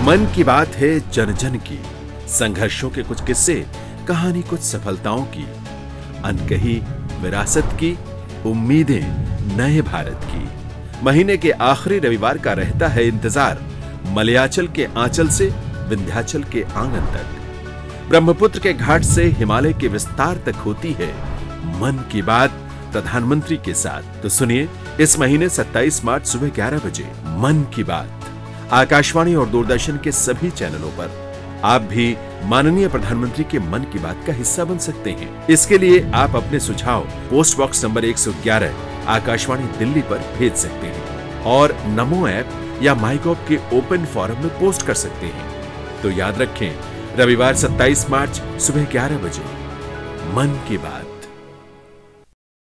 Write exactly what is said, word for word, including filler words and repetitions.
मन की बात है जन जन की, संघर्षों के कुछ किस्से, कहानी कुछ सफलताओं की, अनकही विरासत की, उम्मीदें नए भारत की। महीने के आखिरी रविवार का रहता है इंतजार, मलयाचल के आंचल से विंध्याचल के आंगन तक, ब्रह्मपुत्र के घाट से हिमालय के विस्तार तक होती है मन की बात प्रधानमंत्री के साथ। तो सुनिए इस महीने सत्ताईस मार्च सुबह ग्यारह बजे मन की बात आकाशवाणी और दूरदर्शन के सभी चैनलों पर। आप भी माननीय प्रधानमंत्री के मन की बात का हिस्सा बन सकते हैं। इसके लिए आप अपने सुझाव पोस्ट बॉक्स नंबर एक सौ ग्यारह आकाशवाणी दिल्ली पर भेज सकते हैं और नमो ऐप या माईगॉव के ओपन फोरम में पोस्ट कर सकते हैं। तो याद रखें, रविवार सत्ताईस मार्च सुबह ग्यारह बजे मन की बात।